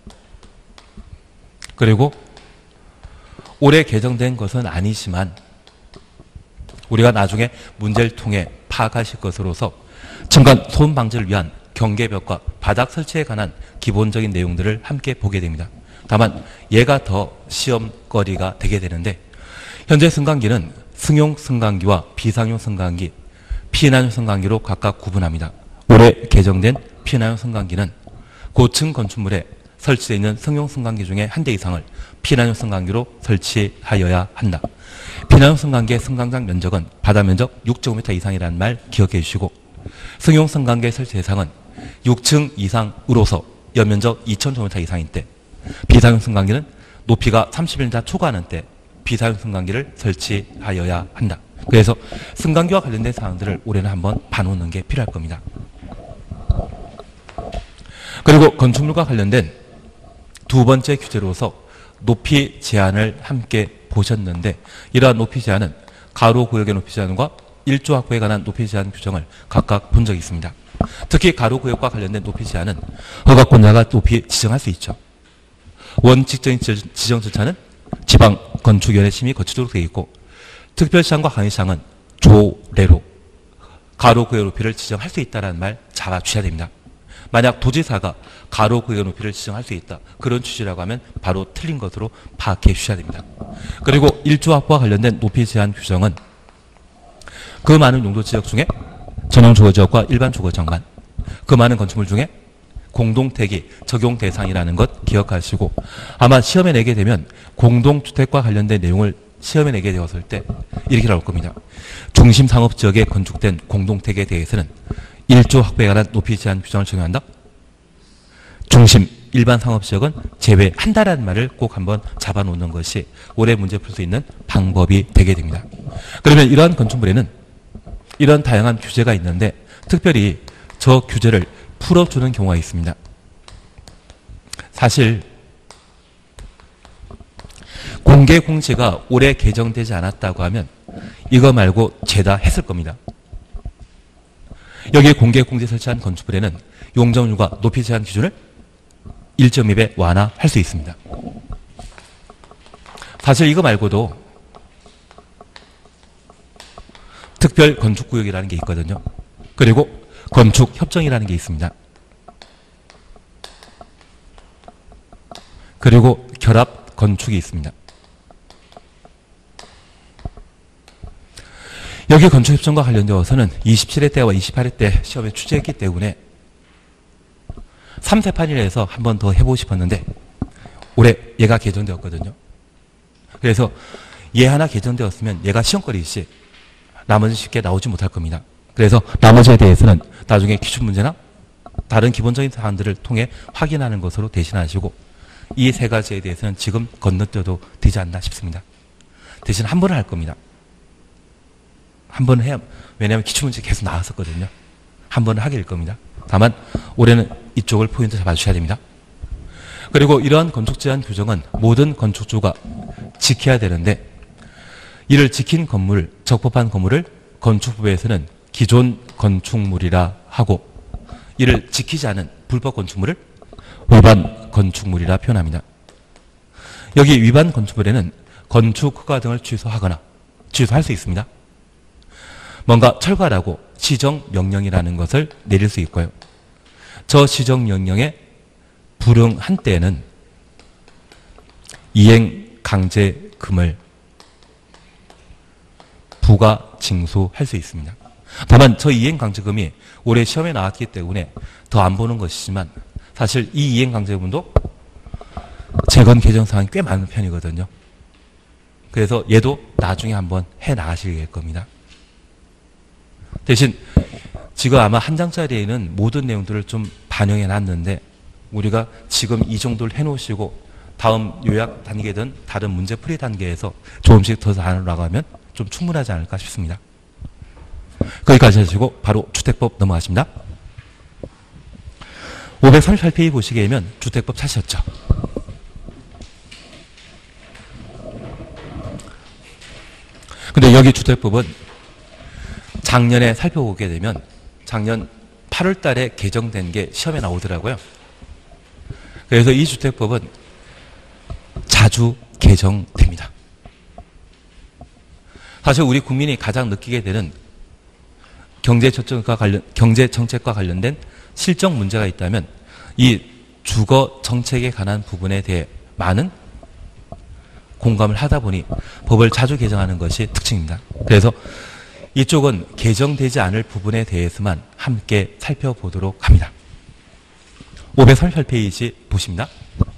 그리고 올해 개정된 것은 아니지만 우리가 나중에 문제를 통해 파악하실 것으로서 층간 소음 방지를 위한 경계벽과 바닥 설치에 관한 기본적인 내용들을 함께 보게 됩니다. 다만 얘가 더 시험거리가 되게 되는데, 현재 승강기는 승용 승강기와 비상용 승강기, 피난용 승강기로 각각 구분합니다. 올해 개정된 피난용 승강기는 고층 건축물에 설치되어 있는 승용 승강기 중에 한 대 이상을 피난용 승강기로 설치하여야 한다. 피난용 승강기의 승강장 면적은 바다 면적 육 제곱미터 이상이라는 말 기억해 주시고, 승용 승강기의 설치 대상은 육 층 이상으로서 연면적 이천 제곱미터 이상인 때, 비상용 승강기는 높이가 삼십일 미터 초과하는 때 비상용 승강기를 설치하여야 한다. 그래서 승강기와 관련된 사항들을 올해는 한번 봐놓는 게 필요할 겁니다. 그리고 건축물과 관련된 두 번째 규제로서 높이 제한을 함께 보셨는데, 이러한 높이 제한은 가로구역의 높이 제한과 일조 확보에 관한 높이 제한 규정을 각각 본 적이 있습니다. 특히 가로구역과 관련된 높이 제한은 허가권자가 높이 지정할 수 있죠. 원칙적인 지정 절차는 지방건축위원회 심의 거치도록 되어 있고, 특별시장과 강의시장은 조례로 가로구역 높이를 지정할 수 있다는 말 잡아주셔야 됩니다. 만약 도지사가 가로구역 높이를 지정할 수 있다, 그런 취지라고 하면 바로 틀린 것으로 파악해 주셔야 됩니다. 그리고 일조 확보와 관련된 높이 제한 규정은 그 많은 용도 지역 중에 전용 주거지역과 일반 주거지역만, 그 많은 건축물 중에 공동택이 적용 대상이라는 것 기억하시고 아마 시험에 내게 되면 공동주택과 관련된 내용을 시험에 내게 되었을 때 이렇게 나올 겁니다. 중심 상업지역에 건축된 공동택에 대해서는 일조 확보에 관한 높이 제한 규정을 적용한다. 중심 일반 상업지역은 제외한다라는 말을 꼭 한번 잡아놓는 것이 올해 문제 풀 수 있는 방법이 되게 됩니다. 그러면 이러한 건축물에는 이런 다양한 규제가 있는데 특별히 저 규제를 풀어주는 경우가 있습니다. 사실 공개 공시가 올해 개정되지 않았다고 하면 이거 말고 죄다 했을 겁니다. 여기에 공개 공시 설치한 건축물에는 용적률과 높이 제한 기준을 일 점 이 배 완화할 수 있습니다. 사실 이거 말고도 특별 건축구역이라는 게 있거든요. 그리고 건축협정이라는 게 있습니다. 그리고 결합 건축이 있습니다. 여기 건축협정과 관련되어서는 이십칠 회 때와 이십팔 회 때 시험에 출제했기 때문에 삼 세 판일에서 한 번 더 해보고 싶었는데 올해 얘가 개정되었거든요. 그래서 얘 하나 개정되었으면 얘가 시험거리시 나머지 쉽게 나오지 못할 겁니다. 그래서 나머지에 대해서는 나중에 기출 문제나 다른 기본적인 사안들을 통해 확인하는 것으로 대신하시고 이 세 가지에 대해서는 지금 건너뛰어도 되지 않나 싶습니다. 대신 한 번은 할 겁니다. 한 번 해야, 왜냐하면 기출문제 계속 나왔었거든요. 한 번은 하게 될 겁니다. 다만 올해는 이쪽을 포인트 잡아주셔야 됩니다. 그리고 이러한 건축 제한 규정은 모든 건축주가 지켜야 되는데 이를 지킨 건물, 적법한 건물을 건축부에서는 기존 건축물이라 하고 이를 지키지 않은 불법 건축물을 위반 건축물이라 표현합니다. 여기 위반 건축물에는 건축 허가 등을 취소하거나 취소할 수 있습니다. 뭔가 철거하라고 시정명령이라는 것을 내릴 수 있고요. 저 시정명령에 불응한 때에는 이행강제금을 부과 징수할 수 있습니다. 다만 저 이행강제금이 올해 시험에 나왔기 때문에 더 안 보는 것이지만 사실 이 이행강제금도 재건 개정 사항이 꽤 많은 편이거든요. 그래서 얘도 나중에 한번 해 나가시게 될 겁니다. 대신 지금 아마 한 장짜리에는 모든 내용들을 좀 반영해 놨는데 우리가 지금 이 정도를 해놓으시고 다음 요약 단계든 다른 문제 풀이 단계에서 조금씩 더 나가면 좀 충분하지 않을까 싶습니다. 거기까지 하시고 바로 주택법 넘어가십니다. 오백삼십팔 페이지 보시게 되면 주택법 찾으셨죠? 근데 여기 주택법은 작년에 살펴보게 되면 작년 팔월 달에 개정된 게 시험에 나오더라고요. 그래서 이 주택법은 자주 개정됩니다. 사실 우리 국민이 가장 느끼게 되는 경제 정책과 관련, 경제 정책과 관련된 실정 문제가 있다면 이 주거 정책에 관한 부분에 대해 많은 공감을 하다 보니 법을 자주 개정하는 것이 특징입니다. 그래서 이쪽은 개정되지 않을 부분에 대해서만 함께 살펴보도록 합니다. 오백삼십팔 페이지 보십니다.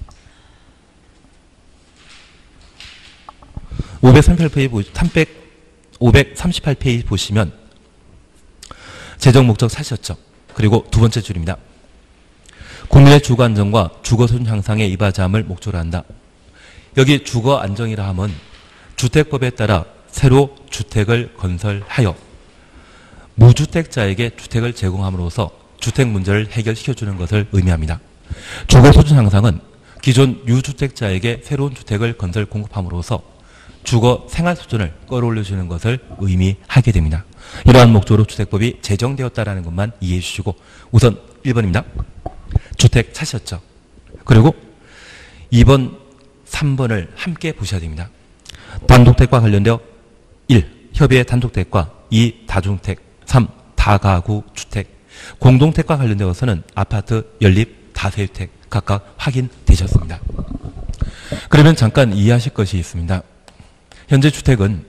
오백삼십팔 페이지, 오백삼십팔 페이지 보시면 재정 목적 찾으셨죠? 그리고 두 번째 줄입니다. 국민의 주거 안정과 주거 수준 향상에 이바지함을 목적으로 한다. 여기 주거 안정이라 함은 주택법에 따라 새로 주택을 건설하여 무주택자에게 주택을 제공함으로써 주택 문제를 해결시켜주는 것을 의미합니다. 주거 수준 향상은 기존 유주택자에게 새로운 주택을 건설 공급함으로써 주거 생활 수준을 끌어올려주는 것을 의미하게 됩니다. 이러한 목적으로 주택법이 제정되었다는 것만 이해해 주시고 우선 일 번입니다. 주택 찾으셨죠? 그리고 이 번, 삼 번을 함께 보셔야 됩니다. 단독택과 관련되어 일. 협의의 단독택과 이. 다중택, 삼. 다가구 주택, 공동택과 관련되어서는 아파트, 연립, 다세주택 각각 확인되셨습니다. 그러면 잠깐 이해하실 것이 있습니다. 현재 주택은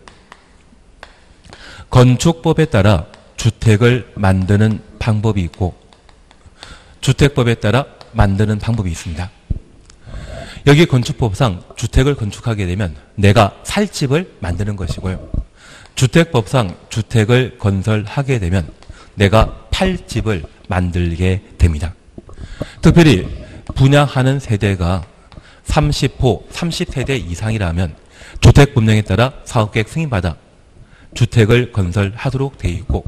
건축법에 따라 주택을 만드는 방법이 있고 주택법에 따라 만드는 방법이 있습니다. 여기 건축법상 주택을 건축하게 되면 내가 살 집을 만드는 것이고요. 주택법상 주택을 건설하게 되면 내가 팔 집을 만들게 됩니다. 특별히 분양하는 세대가 삼십 호, 삼십 세대 이상이라면 주택법령에 따라 사업계획 승인받아 주택을 건설하도록 되어 있고,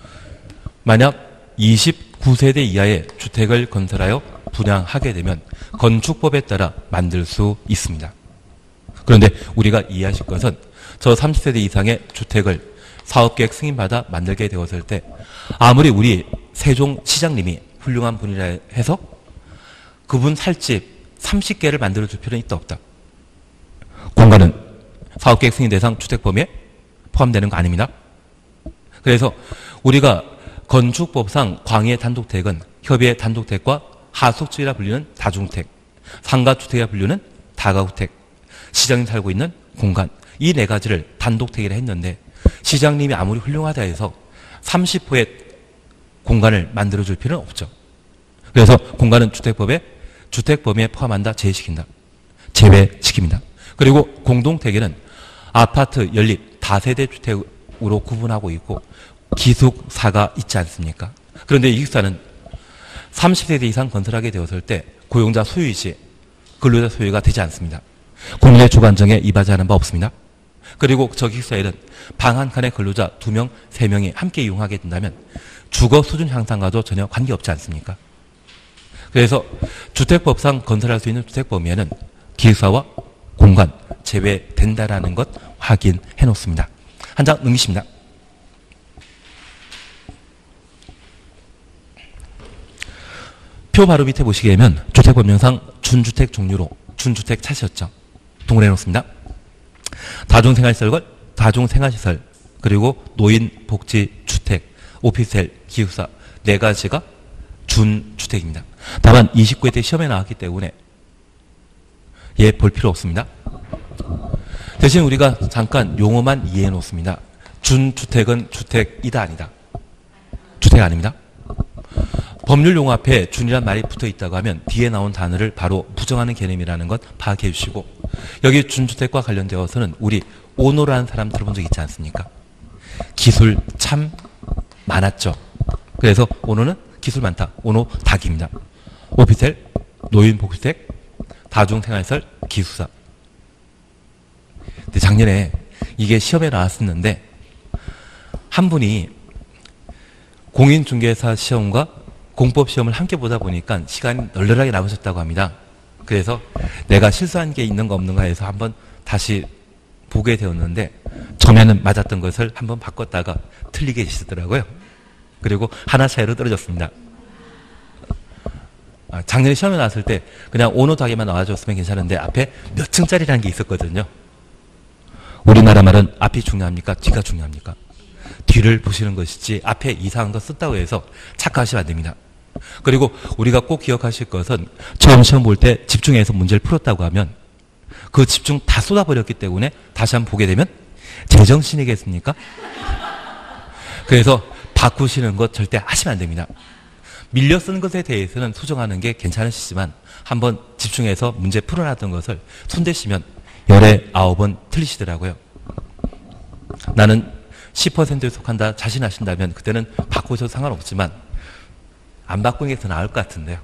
만약 이십구 세대 이하의 주택을 건설하여 분양하게 되면 건축법에 따라 만들 수 있습니다. 그런데 우리가 이해하실 것은 저 삼십 세대 이상의 주택을 사업계획 승인받아 만들게 되었을 때 아무리 우리 세종시장님이 훌륭한 분이라 해서 그분 살 집 삼십 개를 만들어줄 필요는 있다 없다. 공간은 사업계획 승인 대상 주택범위에 포함되는 거 아닙니다. 그래서 우리가 건축법상 광해 단독택은 협의의 단독택과 하속주택이라 불리는 다중택, 상가주택이라 불리는 다가구택, 시장이 살고 있는 공간, 이 네 가지를 단독택이라 했는데 시장님이 아무리 훌륭하다 해서 삼십 호의 공간을 만들어줄 필요는 없죠. 그래서 공간은 주택법에 주택 범위에 포함한다, 제외시킨다. 제외시킵니다. 그리고 공동택에는 아파트, 연립, 다세대 주택으로 구분하고 있고 기숙사가 있지 않습니까? 그런데 이 기숙사는 삼십 세대 이상 건설하게 되었을 때 고용자 소유이 시 근로자 소유가 되지 않습니다. 국민의 주관정에 이바지하는 바 없습니다. 그리고 저 기숙사에는 방 한 칸에 근로자 두 명, 세 명이 함께 이용하게 된다면 주거 수준 향상과도 전혀 관계없지 않습니까? 그래서 주택법상 건설할 수 있는 주택 범위에는 기숙사와 공간 제외된다라는 것 확인해 놓습니다. 한 장 넘기십니다. 표 바로 밑에 보시게 되면 주택법령상 준주택 종류로 준주택 차시였죠. 동그래 놓습니다. 다중생활시설, 다중생활시설, 그리고 노인복지주택, 오피스텔, 기숙사 네 가지가 준주택입니다. 다만 이십구 회 때 시험에 나왔기 때문에 예, 볼 필요 없습니다. 대신 우리가 잠깐 용어만 이해해 놓습니다. 준주택은 주택이다 아니다. 주택 아닙니다. 법률 용어 앞에 준이란 말이 붙어 있다고 하면 뒤에 나온 단어를 바로 부정하는 개념이라는 것 파악해 주시고, 여기 준주택과 관련되어서는 우리 오노라는 사람 들어본 적 있지 않습니까? 기술 참 많았죠. 그래서 오노는 기술 많다. 오노 닭입니다. 오피스텔, 노인복지주택, 다중생활시설, 기숙사. 근데 작년에 이게 시험에 나왔었는데 한 분이 공인중개사 시험과 공법시험을 함께 보다 보니까 시간이 널널하게 남으셨다고 합니다. 그래서 내가 실수한 게 있는가 없는가 해서 한번 다시 보게 되었는데 처음에는 맞았던 것을 한번 바꿨다가 틀리게 되시더라고요. 그리고 하나 차이로 떨어졌습니다. 아, 작년에 시험에 나왔을 때 그냥 오노닥에만 나와줬으면 괜찮은데 앞에 몇 층짜리라는 게 있었거든요. 우리나라 말은 앞이 중요합니까? 뒤가 중요합니까? 뒤를 보시는 것이지 앞에 이상한 거 썼다고 해서 착각하시면 안 됩니다. 그리고 우리가 꼭 기억하실 것은 처음 시험 볼 때 집중해서 문제를 풀었다고 하면 그 집중 다 쏟아버렸기 때문에 다시 한번 보게 되면 제정신이겠습니까? 그래서 바꾸시는 것 절대 하시면 안 됩니다. 밀려 쓴 것에 대해서는 수정하는 게 괜찮으시지만 한번 집중해서 문제 풀어놨던 것을 손대시면 열에 아홉 번 틀리시더라고요. 나는 십 퍼센트에 속한다 자신하신다면 그때는 바꾸셔도 상관없지만 안 바꾸는 게 더 나을 것 같은데요.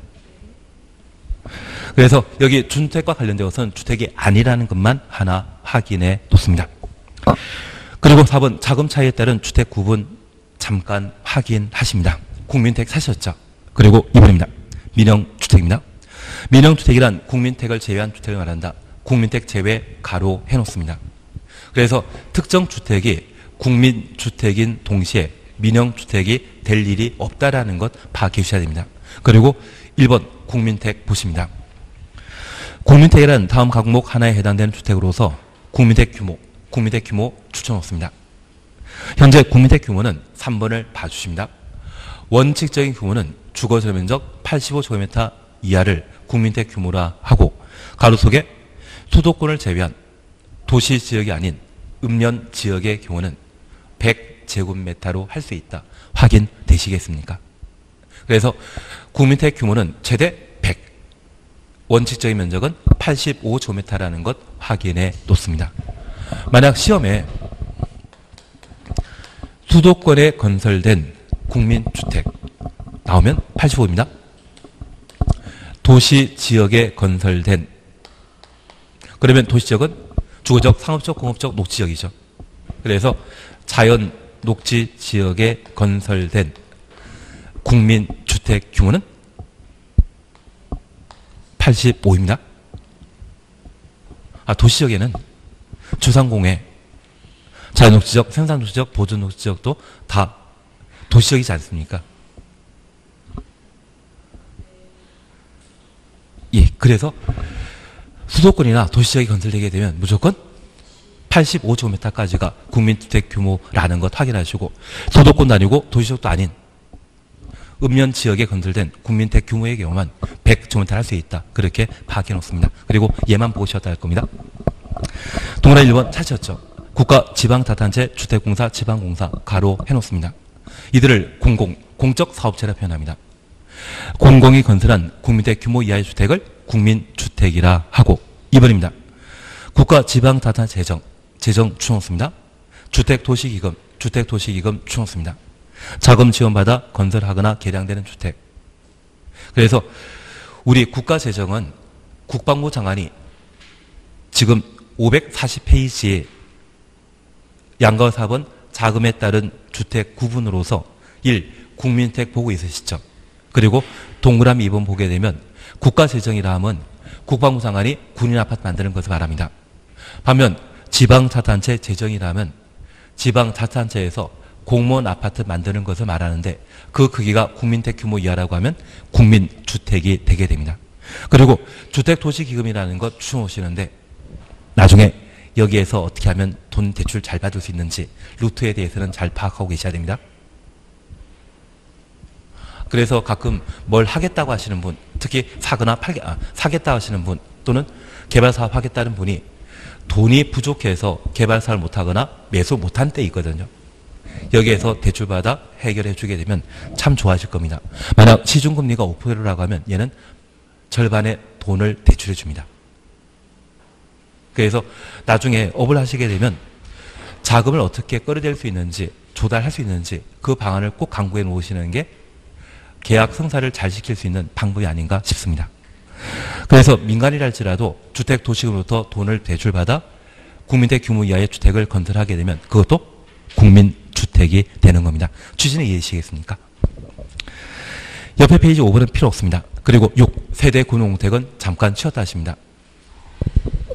그래서 여기 준주택과 관련되어서는 주택이 아니라는 것만 하나 확인해 놓습니다. 그리고 사 번 자금 차이에 따른 주택 구분 잠깐 확인하십니다. 국민택 사셨죠? 그리고 이 번입니다. 민영주택입니다. 민영주택이란 국민택을 제외한 주택을 말한다. 국민택 제외 가로 해놓습니다. 그래서 특정 주택이 국민주택인 동시에 민영주택이 될 일이 없다라는 것 파악해 주셔야 됩니다. 그리고 일 번 국민택 보십니다. 국민택이란 다음 항목 하나에 해당되는 주택으로서 국민택 규모, 국민택 규모 추천없습니다. 현재 국민택 규모는 삼 번을 봐주십니다. 원칙적인 규모는 주거지역 면적 팔십오 제곱미터 이하를 국민택 규모라 하고 가로 속에 수도권을 제외한 도시지역이 아닌 읍면 지역의 경우는 백 제곱미터로 할 수 있다. 확인되시겠습니까? 그래서 국민택 규모는 최대 백, 원칙적인 면적은 팔십오 제곱미터라는 것 확인해 놓습니다. 만약 시험에 수도권에 건설된 국민주택 나오면 팔십오입니다. 도시 지역에 건설된, 그러면 도시지역은 주거적, 상업적, 공업적, 녹지지역이죠. 그래서 자연 녹지 지역에 건설된 국민주택 규모는 팔십오입니다. 아, 도시지역에는 주상공해, 자연녹지지역, 생산녹지지역, 보존녹지지역도 다 도시지역이지 않습니까? 예, 그래서 수도권이나 도시지역이 건설되게 되면 무조건 팔십오 제곱미터까지가 국민주택 규모라는 것 확인하시고, 수도권도 아니고 도시지역도 아닌 읍면 지역에 건설된 국민주택 규모의 경우만 백 제곱미터 할 수 있다. 그렇게 파악해 놓습니다. 그리고 얘만 보고 쉬었다 할 겁니다. 동그라미 일 번 찾으셨죠? 국가 지방자치단체 주택공사 지방공사 가로 해놓습니다. 이들을 공공, 공적 사업체라 표현합니다. 공공이 건설한 국민주택 규모 이하의 주택을 국민주택이라 하고, 이 번입니다. 국가 지방자치단체 재정, 재정 추천없습니다. 주택도시기금, 주택도시기금 추천없습니다. 자금 지원받아 건설하거나 개량되는 주택. 그래서 우리 국가재정은 국방부 장관이 지금 오백사십 페이지에 양가 사 번 자금에 따른 주택 구분으로서 일. 국민주택 보고 있으시죠? 그리고 동그라미 이 번 보게 되면 국가재정이라 하면 국방부 장관이 군인 아파트 만드는 것을 말합니다. 반면 지방자치단체 재정이라 하면 지방자치단체에서 공무원 아파트 만드는 것을 말하는데, 그 크기가 국민주택 규모 이하라고 하면 국민주택이 되게 됩니다. 그리고 주택도시기금이라는 것 추천오시는데, 나중에 여기에서 어떻게 하면 돈 대출 잘 받을 수 있는지 루트에 대해서는 잘 파악하고 계셔야 됩니다. 그래서 가끔 뭘 하겠다고 하시는 분, 특히 사거나 팔게, 아, 사겠다 하시는 분 또는 개발사업 하겠다는 분이 돈이 부족해서 개발사를 못하거나 매수 못한 때 있거든요. 여기에서 대출받아 해결해 주게 되면 참 좋아하실 겁니다. 만약 시중금리가 오 퍼센트라고 하면 얘는 절반의 돈을 대출해 줍니다. 그래서 나중에 업을 하시게 되면 자금을 어떻게 끌어낼 수 있는지, 조달할 수 있는지 그 방안을 꼭 강구해 놓으시는 게 계약 성사를 잘 시킬 수 있는 방법이 아닌가 싶습니다. 그래서 민간이랄지라도 주택도시금으로부터 돈을 대출받아 국민주택 규모 이하의 주택을 건설하게 되면 그것도 국민주택이 되는 겁니다. 취지는 이해하시겠습니까? 옆에 페이지 오 번은 필요 없습니다. 그리고 육. 세대 공용주택은 잠깐 치웠다 하십니다.